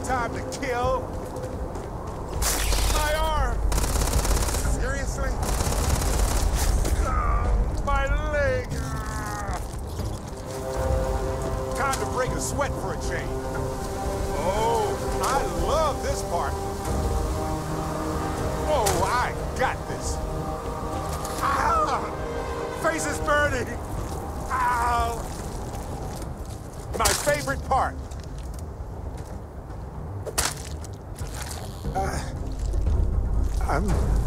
time to kill. My arm! Seriously? My leg! Time to break a sweat for a change. Oh, I love this part. Oh, I got this. Ah! Face is burning. Ow! My favorite part. I'm